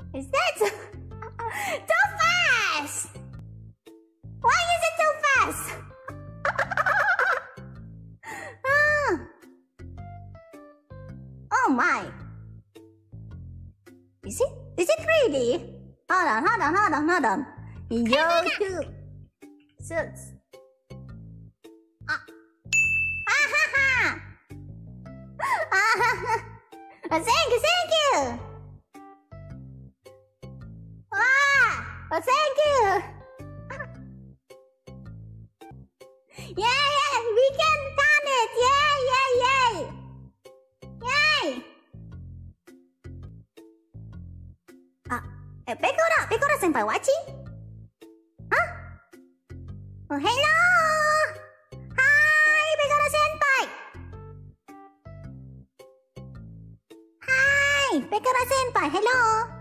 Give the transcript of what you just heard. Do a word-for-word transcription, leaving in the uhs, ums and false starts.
Is that too, too fast? Why is it too fast? Ah. Oh my. Is it? Is it really? Hold on, hold on, hold on, hold on. YouTube. Search. Ah. Ah ha ha. Ah ha ha. Oh, thank you, thank you. Ah. Oh, thank you. Yeah, yeah, we can turn it. Yay, yay, yay. Yay. Ah, eh, Pekora, Pekora senpai watching? Huh? Oh, hello. Hi, Pekora senpai. Hi, Pekora senpai. Hello.